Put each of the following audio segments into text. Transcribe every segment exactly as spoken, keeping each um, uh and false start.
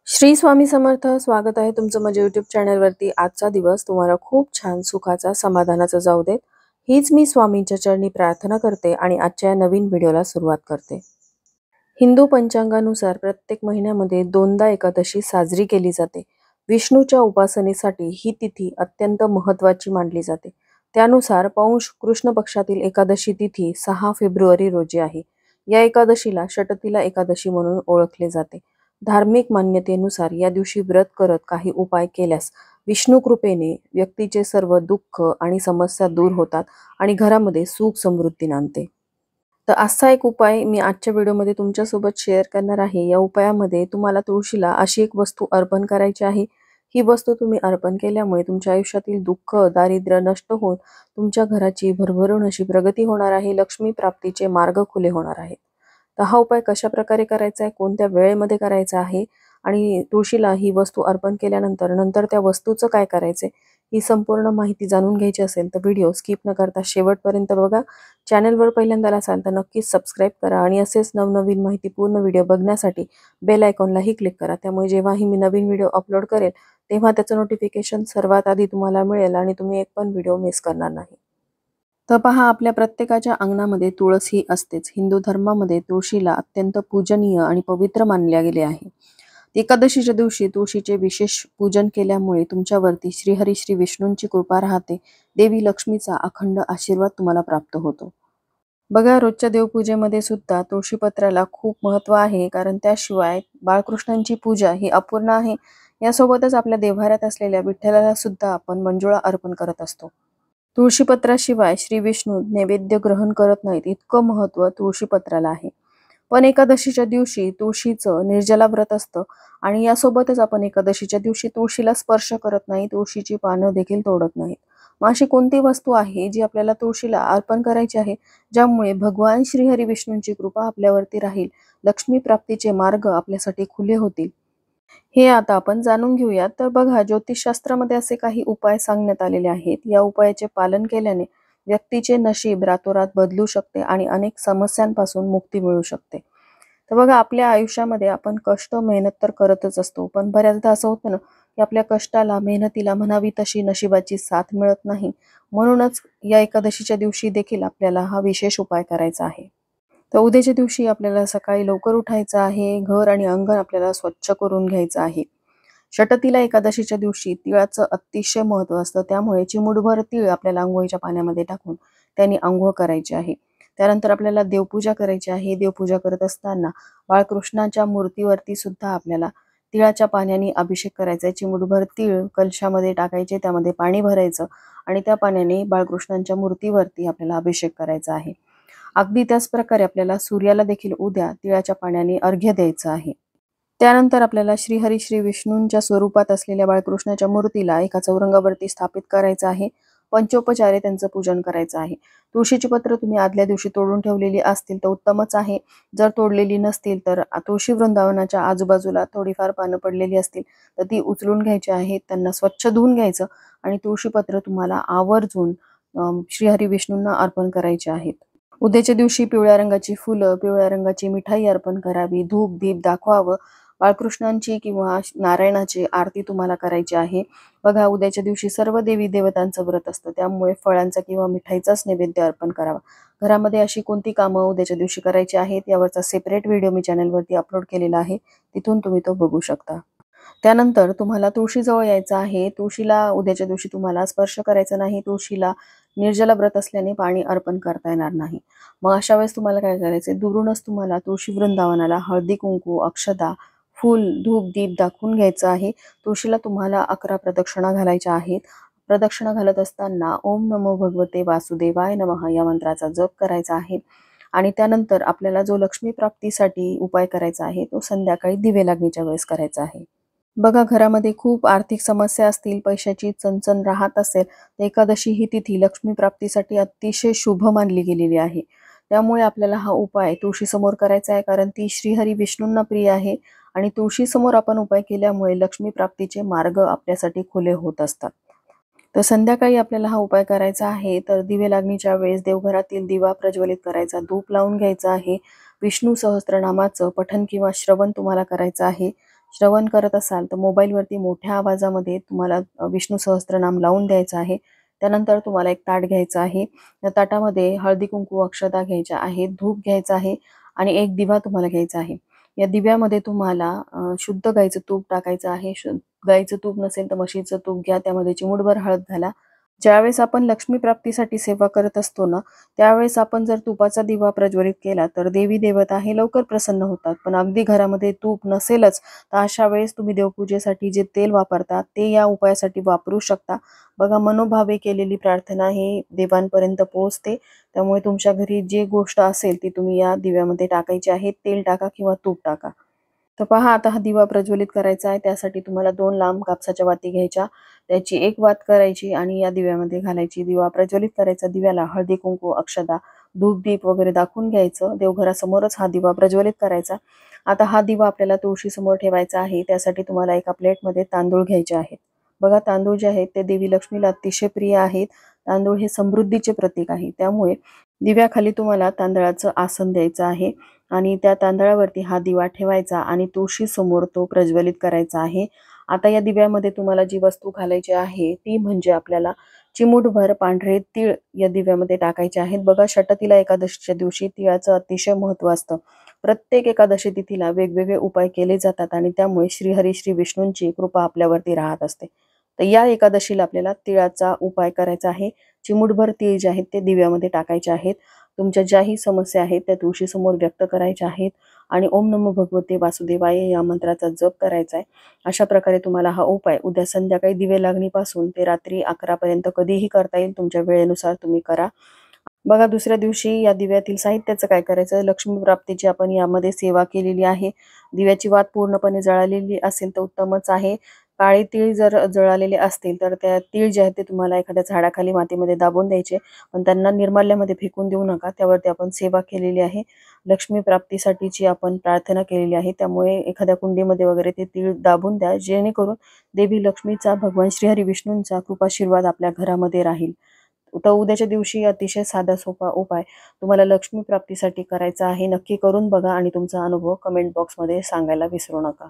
श्री स्वामी समर्थ. स्वागत आहे तुमचं माझ्या यूट्यूब चॅनलवरती. आजचा दिवस तुम्हाला खूप छान सुखाचा समाधानाचा जाऊ देत, हीच मी स्वामींच्या चरणी प्रार्थना करते आणि आजच्या नवीन व्हिडिओला सुरुवात करते. हिंदू पंचांगानुसार प्रत्येक महिन्यामध्ये दोनदा एकादशी साजरी केली जाते. विष्णूच्या उपासनेसाठी ही तिथी अत्यंत महत्त्वाची मानली जाते. त्यानुसार पौष कृष्ण पक्षातील एकादशी तिथी सहा फेब्रुवारी रोजी आहे. या एकादशीला षटतिला एकादशी म्हणून ओळखले जाते. धार्मिक मान्यतेनुसार या दिवशी व्रत करत काही उपाय केल्यास विष्णू कृपेने व्यक्तीचे सर्व दुःख आणि समस्या दूर होतात आणि घरामध्ये सुख समृद्धी नांदते. तर असा एक उपाय मी आजच्या व्हिडिओमध्ये तुमच्यासोबत शेअर करणार आहे. या उपायामध्ये तुम्हाला तुळशीला अशी एक वस्तू अर्पण करायची आहे. ही वस्तू तुम्ही अर्पण केल्यामुळे तुमच्या आयुष्यातील दुःख दारिद्र्य नष्ट होऊन तुमच्या घराची भरभरून अशी प्रगती होणार आहे. लक्ष्मी प्राप्तीचे मार्ग खुले होणार आहेत. तर हा उपाय कशा प्रकारे करायचा आहे, कोणत्या वेळेमध्ये करायचा आहे आणि तुळशीला ही वस्तू अर्पण केल्यानंतर नंतर त्या वस्तूचं काय करायचे, ही संपूर्ण माहिती जाणून घ्यायची असेल तर व्हिडिओ स्किप न करता शेवटपर्यंत बघा. चॅनलवर पहिल्यांदा असाल तर नक्कीच सबस्क्राईब करा आणि असेच नवनवीन माहिती पूर्ण व्हिडिओ बघण्यासाठी बेल आयकॉनलाही क्लिक करा. त्यामुळे जेव्हाही मी नवीन व्हिडिओ अपलोड करेल तेव्हा त्याचं नोटिफिकेशन सर्वात आधी तुम्हाला मिळेल आणि तुम्ही एक पण व्हिडिओ मिस करणार नाही. तर पहा, आपल्या प्रत्येकाच्या अंगणामध्ये तुळस ही असतेच. हिंदू धर्मामध्ये तुळशीला अत्यंत पूजनीय आणि पवित्र मानले गेले आहे. एकादशीच्या दिवशी तुळशीचे विशेष पूजन केल्यामुळे तुमच्यावरती श्रीहरी श्री विष्णूंची कृपा राहते. देवी लक्ष्मीचा अखंड आशीर्वाद तुम्हाला प्राप्त होतो. बघा, रोजच्या देवपूजेमध्ये सुद्धा तुळशीपत्राला खूप महत्त्व आहे, कारण त्याशिवाय बाळकृष्णांची पूजा ही अपूर्ण आहे. यासोबतच आपल्या देव्हाऱ्यात असलेल्या विठ्ठलाला सुद्धा आपण मंजुळा अर्पण करत असतो. तुळशीपत्राशिवाय श्री विष्णू नैवेद्य ग्रहण करत नाहीत, इतकं महत्त्व तुळशीपत्राला आहे. पण एकादशीच्या दिवशी तुळशीचं निर्जला व्रत असतं आणि यासोबतच आपण एकादशीच्या दिवशी तुळशीला स्पर्श करत नाही, तुळशीची पानं देखील तोडत नाहीत. मग अशी कोणती वस्तू आहे जी आपल्याला तुळशीला अर्पण करायची आहे, ज्यामुळे भगवान श्रीहरी विष्णूंची कृपा आपल्यावरती राहील, लक्ष्मी प्राप्तीचे मार्ग आपल्यासाठी खुले होतील, हे आता आपण जाणून घेऊयात. तर बघा, ज्योतिषशास्त्रामध्ये असे काही उपाय सांगण्यात आलेले आहेत. या उपायाचे पालन केल्याने व्यक्तीचे नशीब रातोरात बदलू शकते आणि अनेक समस्यांपासून मुक्ती मिळू शकते. तर बघा, आपल्या आयुष्यामध्ये आपण कष्ट मेहनत तर करतच असतो, पण बऱ्याचदा असं होतं ना की आपल्या कष्टाला मेहनतीला म्हणावी तशी नशिबाची साथ मिळत नाही. म्हणूनच या एकादशीच्या दिवशी देखील आपल्याला हा विशेष उपाय करायचा आहे. तर उद्याच्या दिवशी आपल्याला सकाळी लवकर उठायचं आहे. घर आणि अंगण आपल्याला स्वच्छ करून घ्यायचं आहे. षटतिला एकादशीच्या दिवशी तिळाचं अतिशय महत्त्व असतं, त्यामुळे चिमूटभर तीळ आपल्याला अंघोळीच्या पाण्यामध्ये टाकून त्यांनी अंघोळ करायची आहे. त्यानंतर आपल्याला देवपूजा करायची आहे. देवपूजा करत असताना बाळकृष्णाच्या मूर्तीवरती सुद्धा आपल्याला तिळाच्या पाण्याने अभिषेक करायचा आहे. चिमूटभर तीळ कलशामध्ये टाकायचे, त्यामध्ये पाणी भरायचं आणि त्या पाण्याने बाळकृष्णांच्या मूर्तीवरती आपल्याला अभिषेक करायचा आहे. अगदी त्याच प्रकारे आपल्याला सूर्याला देखील उद्या तिळाच्या पाण्याने अर्घ्य द्यायचं आहे. त्यानंतर आपल्याला श्रीहरी श्री विष्णूंच्या स्वरूपात असलेल्या बाळकृष्णाच्या मूर्तीला एका चौरंगावरती स्थापित करायचं आहे. पंचोपचारे त्यांचं पूजन करायचं आहे. तुळशीची पत्र तुम्ही आदल्या दिवशी तोडून ठेवलेली असतील तर उत्तमच आहे. जर तोडलेली नसतील तर तुळशी वृंदावनाच्या आजूबाजूला थोडीफार पानं पडलेली असतील तर ती उचलून घ्यायची आहेत. त्यांना स्वच्छ धुवून घ्यायचं आणि तुळशीपत्र तुम्हाला आवर्जून श्रीहरी विष्णूंना अर्पण करायचे आहेत. उद्याच्या दिवशी पिवळ्या रंगाची फुलं, पिवळ्या रंगाची मिठाई अर्पण करावी. धूप दीप दाखवावं. बाळकृष्णांची किंवा नारायणाची आरती तुम्हाला करायची आहे. बघा, उद्याच्या दिवशी सर्व देवी देवतांचं व्रत असतं, त्यामुळे फळांचा किंवा मिठाईचाच नैवेद्य अर्पण करावा. घरामध्ये अशी कोणती कामं उद्याच्या दिवशी करायची आहेत यावरचा सेपरेट व्हिडिओ मी चॅनलवरती अपलोड केलेला आहे, तिथून तुम्ही तो बघू शकता. त्यानंतर तुम्हाला तुळशीजवळ यायचं आहे. तुळशीला उद्याच्या दिवशी तुम्हाला स्पर्श करायचा नाही. तुळशीला निर्जला व्रत असल्याने पाणी अर्पण करता येणार नाही. मग अशा वेळेस तुम्हाला काय करायचंय, दुरूनच तुम्हाला तुळशी वृंदावनाला हळदी कुंकू अक्षता फूल धूप दीप दाखवून घ्यायचं आहे. तुळशीला तुम्हाला अकरा प्रदक्षिणा घालायच्या आहेत. प्रदक्षिणा घालत असताना ओम नमो भगवते वासुदेवाय नमः या मंत्राचा जप करायचा आहे आणि त्यानंतर आपल्याला जो लक्ष्मी प्राप्तीसाठी उपाय करायचा आहे तो संध्याकाळी दिवे लागणीच्या वेळेस करायचा आहे. बघा, घरामध्ये खूप आर्थिक समस्या असतील, पैशाची चणचण राहत असेल तर एकादशी ही तिथी लक्ष्मी प्राप्तीसाठी अतिशय शुभ मानली गेलेली आहे. त्यामुळे आपल्याला हा उपाय तुळशीसमोर करायचा आहे, कारण ती श्रीहरी विष्णूंना प्रिय आहे आणि तुळशीसमोर आपण उपाय केल्यामुळे लक्ष्मी प्राप्तीचे मार्ग आपल्यासाठी खुले होत असतात. तर संध्याकाळी आपल्याला हा उपाय करायचा आहे. तर दिवे लागणीच्या वेळेस देवघरातील दिवा प्रज्वलित करायचा, धूप लावून घ्यायचा आहे. विष्णू सहस्त्रनामाचं पठण किंवा श्रवण तुम्हाला करायचं आहे. श्रवण करत असाल तर मोबाईलवरती मोठ्या आवाजामध्ये तुम्हाला विष्णू सहस्त्रनाम लावून द्यायचं आहे. त्यानंतर तुम्हाला एक ताट घ्यायचं आहे. त्या ताटामध्ये हळदी कुंकू अक्षता घ्यायच्या आहेत, धूप घ्यायचा आहे आणि एक दिवा तुम्हाला घ्यायचा आहे. या दिव्यामध्ये तुम्हाला शुद्ध गाईचं तूप टाकायचं आहे. गाईचं तूप नसेल तर म्हशीचं तूप घ्या, त्यामध्ये चिमूटभर हळद घाला. ज्यावेळेस आपण लक्ष्मी प्राप्तीसाठी सेवा करत असतो ना, त्यावेळेस आपण जर तुपाचा दिवा प्रज्वलित केला तर देवी देवता हे लवकर प्रसन्न होतात. पण अगदी घरामध्ये तूप नसेलच तर अशा वेळेस तुम्ही देवपूजेसाठी जे तेल वापरता ते या उपायासाठी वापरू शकता. बघा, मनोभावे केलेली प्रार्थना ही देवांपर्यंत पोहोचते. त्यामुळे तुमच्या घरी जी गोष्ट असेल ती तुम्ही या दिव्यामध्ये टाकायची आहे. तेल टाका किंवा तूप टाका. तर पहा, आता हा दिवा प्रज्वलित करायचा आहे. त्यासाठी तुम्हाला दोन लांब कापसाच्या वाती घ्यायच्या, त्याची एक वात करायची आणि या दिव्यामध्ये घालायची. दिवा प्रज्वलित करायचा. दिव्याला हळदी कुंकू अक्षता धूप दीप वगैरे दाखवून घ्यायचं. देवघरासमोरच हा दिवा प्रज्वलित करायचा. आता हा दिवा आपल्याला तुळशीसमोर ठेवायचा आहे. त्यासाठी तुम्हाला एका प्लेटमध्ये तांदूळ घ्यायचे आहेत. बघा, तांदूळ जे आहेत ते देवी लक्ष्मीला अतिशय प्रिय आहेत. तांदूळ हे समृद्धीचे प्रतीक आहे. त्यामुळे दिव्याखाली तुम्हाला तांदळाचं आसन द्यायचं आहे आणि त्या तांदळावरती हा दिवा ठेवायचा आणि तुळशी समोर तो प्रज्वलित करायचा आहे. आता या दिव्यामध्ये तुम्हाला जी वस्तू घालायची आहे ती म्हणजे आपल्याला चिमूटभर पांढरे तीळ या दिव्यामध्ये टाकायचे आहेत. बघा, षटतिला एकादशीच्या दिवशी तिळाचं अतिशय महत्त्व असतं. प्रत्येक एकादशी तिथीला वेगवेगळे उपाय केले जातात आणि त्यामुळे श्रीहरी श्री विष्णूंची कृपा आपल्यावरती राहत असते. तर या एकादशीला आपल्याला तिळाचा उपाय करायचा आहे. चिमूटभर तीळ जे आहेत ते दिव्यामध्ये टाकायचे आहेत. तुमच्या ज्याही समस्या आहेत त्या तुळशीसमोर व्यक्त करायच्या आहेत आणि ओम नमो भगवते वासुदेवाय या मंत्राचा जप करायचा आहे. अशा प्रकारे तुम्हाला हा उपाय उद्या संध्याकाळी दिवे लागणीपासून ते रात्री अकरा पर्यंत कधीही करता येईल. तुमच्या वेळेनुसार तुम्ही करा. बघा, दुसऱ्या दिवशी या दिव्यातील साहित्याचं काय करायचं. लक्ष्मी प्राप्तीची आपण यामध्ये सेवा केलेली आहे. दिव्याची वात पूर्णपणे जळालेली असेल तर उत्तमच आहे. काळे तीळ जर जळालेले असतील तर त्या तीळ जे आहेत ते तुम्हाला एखाद्या झाडाखाली मातीमध्ये दाबून द्यायचे, पण त्यांना निर्माल्यामध्ये फेकून देऊ नका. त्यावरती आपण सेवा केलेली आहे. लक्ष्मी प्राप्तीसाठीची आपण प्रार्थना केलेली आहे. त्यामुळे एखाद्या कुंडीमध्ये वगैरे ते तीळ दाबून द्या, जेणेकरून देवी लक्ष्मीचा, भगवान श्रीहरी विष्णूंचा कृपाशीर्वाद आपल्या घरामध्ये राहील. तर उद्याच्या दिवशी अतिशय साधा सोपा उपाय तुम्हाला लक्ष्मी प्राप्तीसाठी करायचा आहे. नक्की करून बघा आणि तुमचा अनुभव कमेंट बॉक्समध्ये सांगायला विसरू नका.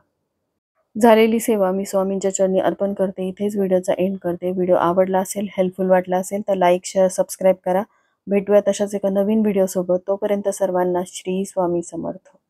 झालेली सेवा मी स्वामींच्या चरणी अर्पण करते. इथेच व्हिडिओचा एंड करते. व्हिडिओ आवडला असेल, हेल्पफुल वाटला असेल तर लाईक शेअर सबस्क्राईब करा. भेटूया तशाच एका नवीन व्हिडिओसोबत. तोपर्यंत सर्वांना श्री स्वामी समर्थ.